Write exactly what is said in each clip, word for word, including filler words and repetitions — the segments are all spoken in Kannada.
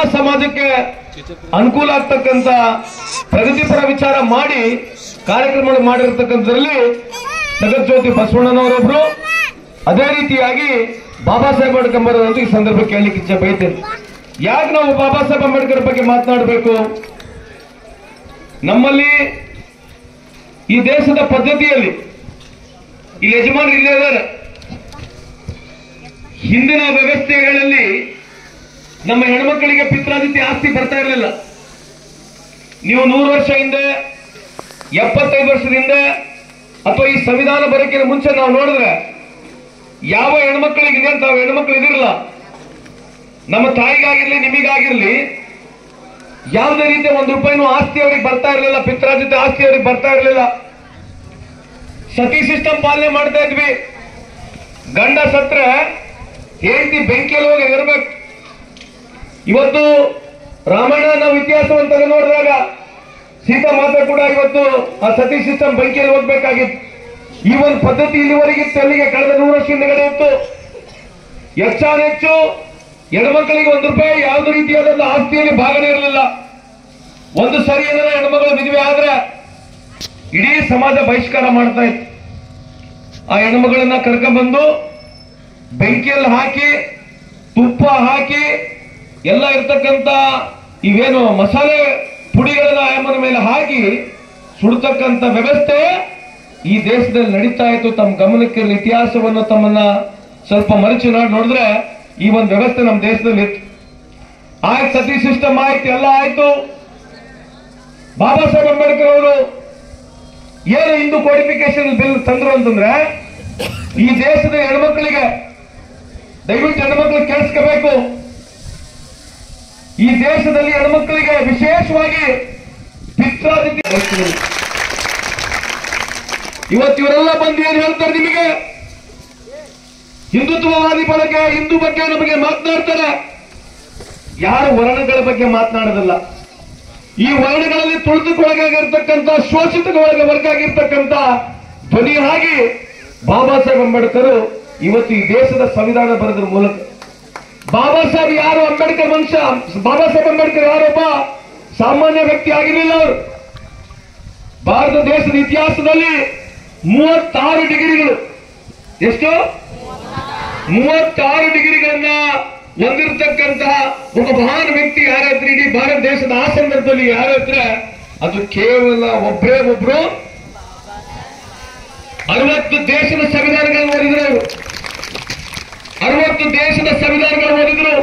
ಸಮಾಜಕ್ಕೆ ಅನುಕೂಲ ಆಗ್ತಕ್ಕಂಥ ಪ್ರಗತಿಪರ ವಿಚಾರ ಮಾಡಿ ಕಾರ್ಯಕ್ರಮ ಮಾಡಿರ್ತಕ್ಕಂಥದ್ರಲ್ಲಿ ಜಗಜ್ಯೋತಿ ಬಸವಣ್ಣನವರೊಬ್ರು, ಅದೇ ರೀತಿಯಾಗಿ ಬಾಬಾ ಸಾಹೇಬ್ ಅಂಬೇಡ್ಕರ್ ಅಂತ ಈ ಸಂದರ್ಭಕ್ಕೆ ಕೇಳಲಿಕ್ಕೆ ಇಚ್ಛೆ ಬಯತೇನೆ. ಯಾಕೆ ನಾವು ಬಾಬಾ ಸಾಹೇಬ್ ಅಂಬೇಡ್ಕರ್ ಬಗ್ಗೆ ಮಾತನಾಡಬೇಕು? ನಮ್ಮಲ್ಲಿ ಈ ದೇಶದ ಪದ್ಧತಿಯಲ್ಲಿ ಇಲ್ಲಿ ಯಜಮಾನರು ಇಲ್ಲೇ ಇದ್ದಾರೆ. ಹಿಂದಿನ ವ್ಯವಸ್ಥೆಗಳಲ್ಲಿ ನಮ್ಮ ಹೆಣ್ಮಕ್ಕಳಿಗೆ ಪಿತ್ರಾದಿತ್ಯ ಆಸ್ತಿ ಬರ್ತಾ ಇರಲಿಲ್ಲ. ನೀವು ನೂರು ವರ್ಷ ಹಿಂದೆ, ಎಪ್ಪತ್ತೈದು ವರ್ಷದ ಹಿಂದೆ ಅಥವಾ ಈ ಸಂವಿಧಾನ ಬರೋಕ್ಕಿಂತ ಮುಂಚೆ ನಾವು ನೋಡಿದ್ರೆ ಯಾವ ಹೆಣ್ಮಕ್ಳಿಗೆ ಇದೆ ಅಂತ ಹೆಣ್ಮಕ್ಳು ಇದಿರಲ್ಲ. ನಮ್ಮ ತಾಯಿಗಾಗಿರ್ಲಿ ನಿಮಗಾಗಿರ್ಲಿ ಯಾವುದೇ ರೀತಿಯ ಒಂದು ರೂಪಾಯಿನೂ ಆಸ್ತಿ ಅವರಿಗೆ ಬರ್ತಾ ಇರಲಿಲ್ಲ, ಪಿತ್ರಾರ್ಜಿತ ಆಸ್ತಿ ಅವರಿಗೆ ಬರ್ತಾ ಇರಲಿಲ್ಲ. ಸತಿ ಸಿಸ್ಟಮ್ ಪಾಲನೆ ಮಾಡ್ತಾ ಇದ್ವಿ. ಗಂಡ ಸತ್ರೆ ಹೆಂಡತಿ ಬೆಂಕಿಯಲ್ಲಿ ಹೋಗಿ ಇರಬೇಕು. ಇವತ್ತು ರಾಮಾಯಣ ನಾವು ಇತಿಹಾಸವಂತ ನೋಡಿದಾಗ ಸೀತಾ ಮಾತಾ ಕೂಡ ಇವತ್ತು ಆ ಸತಿ ಸಿಸ್ಟಮ್ ಬೆಂಕಿಯಲ್ಲಿ ಹೋಗ್ಬೇಕಾಗಿತ್ತು. ಈ ಒಂದು ಪದ್ಧತಿ ಇಲ್ಲಿವರೆಗಿತ್ತು, ಅಲ್ಲಿಗೆ ಕಳೆದ ನೂರು ವರ್ಷ ಹಿಂದಗಡೆ ಇತ್ತು. ಹೆಚ್ಚಾನೆಚ್ಚು ಹೆಣ್ಮಕ್ಕಳಿಗೆ ಒಂದು ರೂಪಾಯಿ ಯಾವುದೇ ರೀತಿಯಾದ ಆಸ್ತಿಯಲ್ಲಿ ಭಾಗನೇ ಇರಲಿಲ್ಲ. ಒಂದು ಸರಿ ಏನಾರ ಹೆಣ್ಮಗಳು ಮದುವೆ ಆದ್ರೆ ಇಡೀ ಸಮಾಜ ಬಹಿಷ್ಕಾರ ಮಾಡ್ತಾ ಇತ್ತು. ಆ ಹೆಣ್ಮಗಳನ್ನ ಕರ್ಕೊಂಡ್ಬಂದು ಬೆಂಕಿಯಲ್ಲಿ ಹಾಕಿ ತುಪ್ಪ ಹಾಕಿ ಎಲ್ಲ ಇರ್ತಕ್ಕಂಥ ಇವೇನು ಮಸಾಲೆ ಪುಡಿಗಳನ್ನ ಆಯಮ್ಮನ ಮೇಲೆ ಹಾಕಿ ಸುಡ್ತಕ್ಕಂಥ ವ್ಯವಸ್ಥೆ ಈ ದೇಶದಲ್ಲಿ ನಡೀತಾ ಇತ್ತು. ತಮ್ಮ ಗಮನಕ್ಕೆ ಇತಿಹಾಸವನ್ನು ತಮ್ಮನ್ನ ಸ್ವಲ್ಪ ಮರಚಿ ನೋಡಿ ನೋಡಿದ್ರೆ ಈ ಒಂದು ವ್ಯವಸ್ಥೆ ನಮ್ಮ ದೇಶದಲ್ಲಿ ಇತ್ತು. ಆಯ್ತು, ಸತಿ ಸಿಸ್ಟಮ್ ಆಯ್ತು, ಎಲ್ಲ ಆಯ್ತು. ಬಾಬಾ ಸಾಹೇಬ್ ಅಂಬೇಡ್ಕರ್ ಅವರು ಏನು ಹಿಂದೂ ಕೋಡಿಫಿಕೇಶನ್ ಬಿಲ್ ತಂದ್ರು ಅಂತಂದ್ರೆ, ಈ ದೇಶದ ಹೆಣ್ಮಕ್ಳಿಗೆ ದಯವಿಟ್ಟು ಹೆಣ್ಮಕ್ಳಿಗೆ ಕೇಳಿಸ್ಕೋಬೇಕು. ಈ ದೇಶದಲ್ಲಿ ಹೆಣ್ಮಕ್ಳಿಗೆ ವಿಶೇಷವಾಗಿ ಪಿತ್ರಾದಿತ್ಯ ಇವತ್ತು ಇವರೆಲ್ಲ ಬಂದು ಏನು ಹೇಳ್ತಾರೆ ನಿಮಗೆ? ಹಿಂದುತ್ವವಾದಿ ಬಳಕೆ ಹಿಂದೂ ಬಗ್ಗೆ ನಮಗೆ ಮಾತನಾಡ್ತಾರೆ. ಯಾರು ವರ್ಣಗಳ ಬಗ್ಗೆ ಮಾತನಾಡೋದಿಲ್ಲ. ಈ ವರ್ಣಗಳಲ್ಲಿ ತುಳಿದುಕೊಳಗಾಗಿರ್ತಕ್ಕಂಥ ಶೋಷಿತಗೊಳಗೆ ವರ್ಗ ಆಗಿರ್ತಕ್ಕಂಥ ಧ್ವನಿ ಆಗಿ ಬಾಬಾ ಸಾಹೇಬ್ ಅಂಬೇಡ್ಕರ್ ಇವತ್ತು ಈ ದೇಶದ ಸಂವಿಧಾನ ಬರೆದ್ರ ಮೂಲಕ ಬಾಬಾ ಸಾಹೇಬ್ ಯಾರು ಅಂಬೇಡ್ಕರ್ ವಂಶ, ಬಾಬಾ ಸಾಹೇಬ್ ಅಂಬೇಡ್ಕರ್ ಯಾರೊಬ್ಬ ಸಾಮಾನ್ಯ ವ್ಯಕ್ತಿ ಆಗಿರಲಿಲ್ಲ. ಅವರು ಭಾರತ ದೇಶದ ಇತಿಹಾಸದಲ್ಲಿ ಮೂವತ್ತಾರು ಡಿಗ್ರಿಗಳು, ಎಷ್ಟು ಮೂವತ್ತಾರು ಡಿಗ್ರಿಗಳನ್ನ ಹೊಂದಿರತಕ್ಕಂತಹ ಒಬ್ಬ ಮಹಾನ್ ವ್ಯಕ್ತಿ ಯಾರಾದ್ರೆ ಇಡೀ ಭಾರತ ದೇಶದ ಆ ಸಂದರ್ಭದಲ್ಲಿ ಯಾರಾದ್ರೆ ಅದು ಕೇವಲ ಒಬ್ಬರೇ ಒಬ್ರು ಅರವತ್ತು ದೇಶದ ಸಂವಿಧಾನಗಳನ್ನು ಓದಿದ್ರು. ಅವರು ಅರವತ್ತು ದೇಶದ ಸಂವಿಧಾನಗಳು ಓದಿದ್ರು.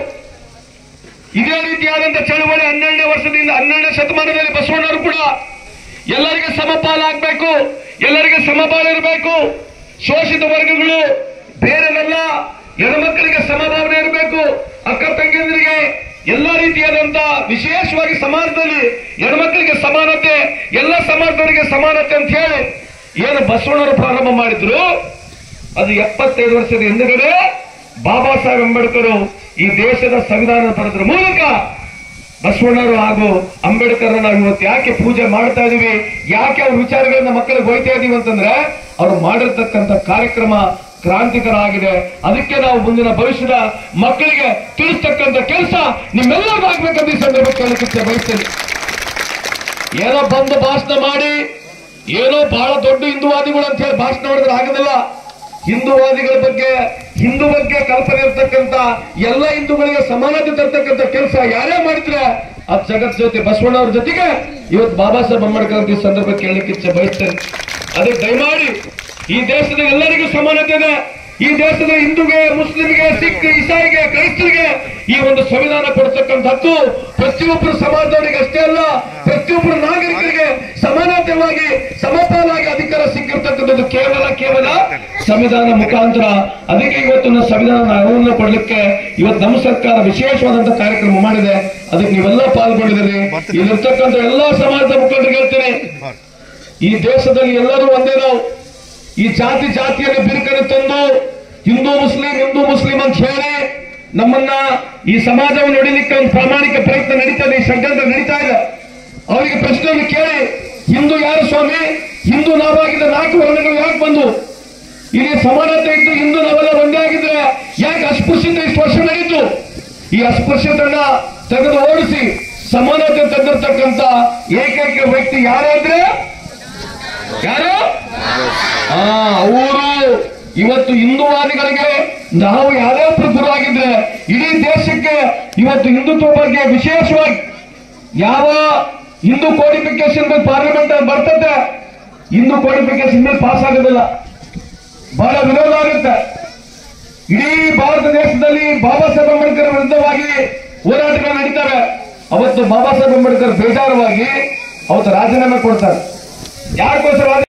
ಇದೇ ರೀತಿಯಾದಂತಹ ಚಳವಳಿ ಹನ್ನೆರಡನೇ ವರ್ಷದಿಂದ ಹನ್ನೆರಡನೇ ಶತಮಾನದಲ್ಲಿ ಬಸವಣ್ಣವರು ಕೂಡ ಎಲ್ಲರಿಗೆ ಸಮಪಾಲಾಗಬೇಕು, ಎಲ್ಲರಿಗೆ ಸಮಪಾಲಿರಬೇಕು, ಶೋಷಿತ ವರ್ಗಗಳು ಬೇರೆಲ್ಲ ಹೆಣ್ಮಕ್ಕಳಿಗೆ ಸಮಭಾವನೆ ಇರಬೇಕು, ಅಕ್ಕ ತಂಗಿಯರಿಗೆ ಎಲ್ಲ ರೀತಿಯಾದಂತಹ ವಿಶೇಷವಾಗಿ ಸಮಾಜದಲ್ಲಿ ಹೆಣ್ಮಕ್ಕಳಿಗೆ ಸಮಾನತೆ, ಎಲ್ಲ ಸಮಾಜದವರಿಗೆ ಸಮಾನತೆ ಅಂತ ಹೇಳಿ ಏನು ಬಸವಣ್ಣವರು ಪ್ರಾರಂಭ ಮಾಡಿದ್ರು, ಅದು ಎಪ್ಪತ್ತೈದು ವರ್ಷದ ಹಿಂದುಗಡೆ ಬಾಬಾ ಸಾಹೇಬ್ ಅಂಬೇಡ್ಕರ್ ಈ ದೇಶದ ಸಂವಿಧಾನ ಬರೆದ್ರ ಮೂಲಕ ಬಸವಣ್ಣವರು ಹಾಗೂ ಅಂಬೇಡ್ಕರ್ ನಾವು ಇವತ್ತು ಯಾಕೆ ಪೂಜೆ ಮಾಡ್ತಾ ಇದೀವಿ, ಯಾಕೆ ಅವ್ರ ವಿಚಾರಗಳನ್ನ ಮಕ್ಕಳಿಗೆ ಹೋಯ್ತಾ ಇದೀವಿ ಅಂತಂದ್ರೆ ಅವ್ರು ಮಾಡಿರ್ತಕ್ಕಂಥ ಕಾರ್ಯಕ್ರಮ ಕ್ರಾಂತಿಕರ ಆಗಿದೆ. ಅದಕ್ಕೆ ನಾವು ಮುಂದಿನ ಭವಿಷ್ಯದ ಮಕ್ಕಳಿಗೆ ತಿಳಿಸ್ತಕ್ಕಂಥ ಕೆಲಸ ನಿಮ್ಮೆಲ್ಲರಿಗೂ ಆಗ್ಬೇಕಂತ ಈ ಸಂದರ್ಭಕ್ಕೆ ಹೇಳಕ್ಕೆ ಬಯಸ್ತೇನೆ. ಏನೋ ಬಂದು ಭಾಷಣ ಮಾಡಿ ಏನೋ ಬಹಳ ದೊಡ್ಡ ಹಿಂದೂವಾದಿಗಳು ಅಂತ ಹೇಳಿ ಭಾಷಣ ಮಾಡಿದ್ರೆ ಆಗೋದಿಲ್ಲ. ಹಿಂದೂವಾದಿಗಳ ಬಗ್ಗೆ ಹಿಂದೂ ಬಗ್ಗೆ ಕಲ್ಪನೆ ಇರ್ತಕ್ಕಂಥ ಎಲ್ಲ ಹಿಂದೂಗಳಿಗೆ ಸಮಾನತೆ ತರ್ತಕ್ಕಂಥ ಕೆಲಸ ಯಾರೇ ಮಾಡಿದ್ರೆ ಅದು ಜಗಜ್ಯೋತಿ ಬಸವಣ್ಣವ್ರ ಜೊತೆಗೆ ಇವತ್ತು ಬಾಬಾ ಸಾಹೇಬ್ ಅಂಬೇಡ್ಕರ್ ಅಂತ ಈ ಸಂದರ್ಭಕ್ಕೆ ಹೇಳಲಿಕ್ಕೆ ಇಚ್ಛೆ ಬಯಸ್ತೇನೆ. ಅದಕ್ಕೆ ದಯಮಾಡಿ ಈ ದೇಶದ ಎಲ್ಲರಿಗೂ ಸಮಾನತೆ ಇದೆ. ಈ ದೇಶದ ಹಿಂದೂಗೆ, ಮುಸ್ಲಿಂಗೆ, ಸಿಖ್, ಇಸಾಯಿಗೆ, ಕ್ರೈಸ್ತರಿಗೆ ಈ ಒಂದು ಸಂವಿಧಾನ ಕೊಡ್ತಕ್ಕಂಥ ಹಕ್ಕು ಪ್ರತಿಯೊಬ್ಬರು ಸಮಾಜದವರಿಗೆ ಅಷ್ಟೇ ಅಲ್ಲ, ಪ್ರತಿಯೊಬ್ಬರು ನಾಗರಿಕರಿಗೆ ಸಮಾನತೆಯಾಗಿ ಸಮಪಾಲಾಗಿ ಅಧಿಕಾರ ಸಿಕ್ಕಿರ್ತಕ್ಕಂಥದ್ದು ಕೇವಲ ಕೇವಲ ಸಂವಿಧಾನ ಮುಖಾಂತರ. ಅದಕ್ಕೆ ಇವತ್ತು ನಾವು ಸಂವಿಧಾನ ಅರಿವನ್ನು ಕೊಡ್ಲಿಕ್ಕೆ ಇವತ್ತು ನಮ್ಮ ಸರ್ಕಾರ ವಿಶೇಷವಾದಂತಹ ಕಾರ್ಯಕ್ರಮ ಮಾಡಿದೆ. ಅದಕ್ಕೆ ನೀವೆಲ್ಲ ಪಾಲ್ಗೊಂಡಿದ್ದೀರಿ. ಇಲ್ಲಿರ್ತಕ್ಕಂಥ ಎಲ್ಲಾ ಸಮಾಜದ ಮುಖಂಡರಿಗೆ ಹೇಳ್ತೀನಿ, ಈ ದೇಶದಲ್ಲಿ ಎಲ್ಲರೂ ಒಂದೇ. ನಾವು ಈ ಜಾತಿ ಜಾತಿಯಲ್ಲಿ ಬಿರುಕನ್ನು ತಂದು ಹಿಂದೂ ಮುಸ್ಲಿಂ ಹಿಂದೂ ಮುಸ್ಲಿಂ ಅಂತ ಹೇಳಿ ನಮ್ಮನ್ನ ಈ ಸಮಾಜವನ್ನು ಹೊಡಿಲಿಕ್ಕೆ ಒಂದು ಪ್ರಾಮಾಣಿಕ ಪ್ರಯತ್ನ ನಡೀತಾ ಇದೆ, ಈ ಷಡ್ಯಂತ್ರ ನಡೀತಾ ಇದೆ. ಅವರಿಗೆ ಪ್ರಶ್ನೆಯನ್ನು ಕೇಳಿ, ಹಿಂದೂ ಯಾರು ಸ್ವಾಮಿ, ಹಿಂದೂ ನಾವಾಗಿದ್ದ ನಾಲ್ಕು ವರ್ಣಗಳು ಯಾಕೆ ಬಂದು, ಇಲ್ಲಿ ಸಮಾನತೆ ಇದ್ದು ಹಿಂದೂ ನಾವೆಲ್ಲ ಒಂದೇ ಆಗಿದ್ರೆ ಯಾಕೆ ಅಸ್ಪೃಶ್ಯತೆ ಇಷ್ಟು ವರ್ಷ ನಡೀತು? ಈ ಅಸ್ಪೃಶ್ಯತೆಯನ್ನ ತೆಗೆದು ಓಡಿಸಿ ಸಮಾನತೆ ತಂದಿರತಕ್ಕಂತ ಏಕೈಕ ವ್ಯಕ್ತಿ ಯಾರಾದ್ರೆ ಯಾರು ಆ ಅವರು ಇವತ್ತು ಹಿಂದೂವಾದಿಗಳಿಗೆ ನಾವು ಯಾರೇ ಒಬ್ರು ಗುರು ಆಗಿದ್ರೆ ಇಡೀ ದೇಶಕ್ಕೆ ಇವತ್ತು ಹಿಂದುತ್ವ ಬಗ್ಗೆ ವಿಶೇಷವಾಗಿ ಯಾವ ಹಿಂದೂ ಕೋಡಿಫಿಕೇಶನ್ ಬಿಲ್ ಪಾರ್ಲಿಮೆಂಟ್ ಅಲ್ಲಿ ಬರ್ತದೆ, ಹಿಂದೂ ಕೋಡಿಫಿಕೇಶನ್ ಬಿಲ್ ಪಾಸ್ ಆಗೋದಿಲ್ಲ, ಬಹಳ ವಿರೋಧ ಆಗುತ್ತೆ. ಇಡೀ ಭಾರತ ದೇಶದಲ್ಲಿ ಬಾಬಾ ಸಾಹೇಬ್ ಅಂಬೇಡ್ಕರ್ ವಿರುದ್ಧವಾಗಿ ಹೋರಾಟಗಳು ನಡೀತವೆ. ಅವತ್ತು ಬಾಬಾ ಸಾಹೇಬ್ ಅಂಬೇಡ್ಕರ್ ಬೇಜಾರವಾಗಿ ಅವತ್ತು ರಾಜೀನಾಮೆ ಕೊಡ್ತಾರೆ. ಯಾರಿಗೋಸ್ಕರ